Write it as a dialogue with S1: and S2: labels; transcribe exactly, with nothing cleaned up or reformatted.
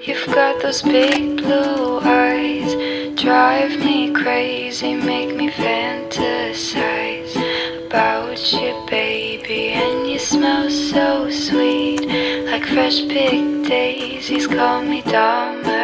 S1: You've got those big blue eyes, drive me crazy, make me fantasize about you, baby. And you smell so sweet, like fresh picked daisies. Call me dumber